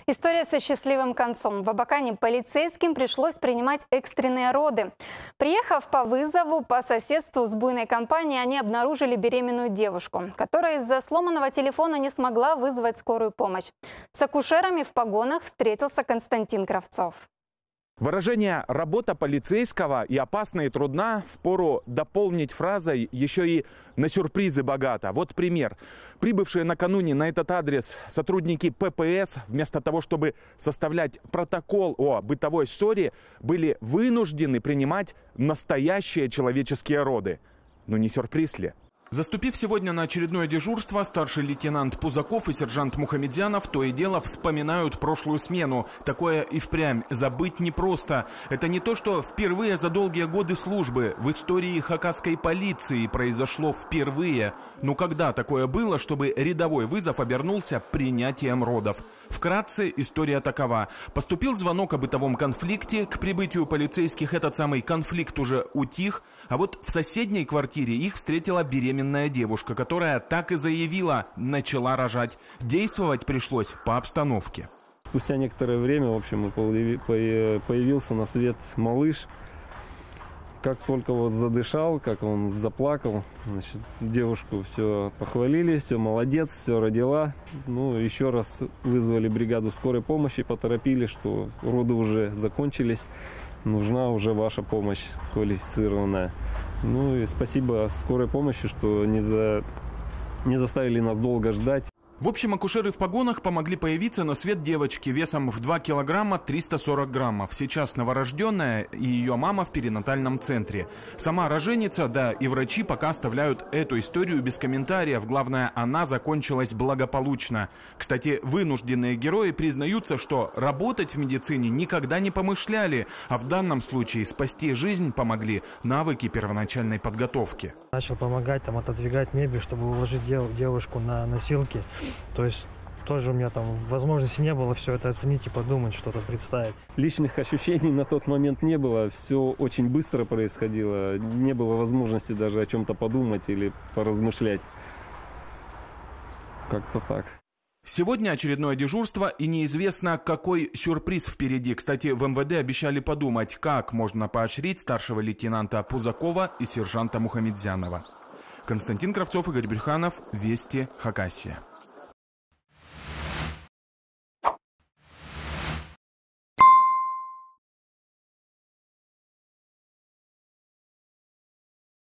История со счастливым концом. В Абакане полицейским пришлось принимать экстренные роды. Приехав по вызову по соседству с буйной компанией, они обнаружили беременную девушку, которая из-за сломанного телефона не смогла вызвать скорую помощь. С акушерами в погонах встретился Константин Кравцов. Выражение «работа полицейского» и «опасна и трудна» впору дополнить фразой «еще и на сюрпризы богато». Вот пример. Прибывшие накануне на этот адрес сотрудники ППС, вместо того, чтобы составлять протокол о бытовой ссоре, были вынуждены принимать настоящие человеческие роды. Ну не сюрприз ли? Заступив сегодня на очередное дежурство, старший лейтенант Пузаков и сержант Мухамедзянов то и дело вспоминают прошлую смену. Такое и впрямь забыть непросто. Это не то, что впервые за долгие годы службы в истории хакасской полиции произошло впервые. Но когда такое было, чтобы рядовой вызов обернулся принятием родов? Вкратце история такова. Поступил звонок о бытовом конфликте, к прибытию полицейских этот самый конфликт уже утих, а вот в соседней квартире их встретила беременная девушка, которая так и заявила, начала рожать. Действовать пришлось по обстановке. Спустя некоторое время, в общем, появился на свет малыш. Как только вот задышал, как он заплакал, значит, девушку все похвалили, все молодец, все родила. Ну, еще раз вызвали бригаду скорой помощи, поторопили, что роды уже закончились, нужна уже ваша помощь квалифицированная. Ну и спасибо скорой помощи, что не заставили нас долго ждать. В общем, акушеры в погонах помогли появиться на свет девочки весом в 2 килограмма 340 граммов. Сейчас новорожденная и ее мама в перинатальном центре. Сама роженица, да и врачи пока оставляют эту историю без комментариев. Главное, она закончилась благополучно. Кстати, вынужденные герои признаются, что работать в медицине никогда не помышляли, а в данном случае спасти жизнь помогли навыки первоначальной подготовки. Начал помогать там отодвигать мебель, чтобы уложить девушку на носилки. То есть тоже у меня там возможности не было все это оценить и подумать, что-то представить. Личных ощущений на тот момент не было, все очень быстро происходило, не было возможности даже о чем-то подумать или поразмышлять. Как-то так. Сегодня очередное дежурство, и неизвестно, какой сюрприз впереди. Кстати, в МВД обещали подумать, как можно поощрить старшего лейтенанта Пузакова и сержанта Мухамедзянова. Константин Кравцов, Игорь Брюханов, Вести, Хакасия.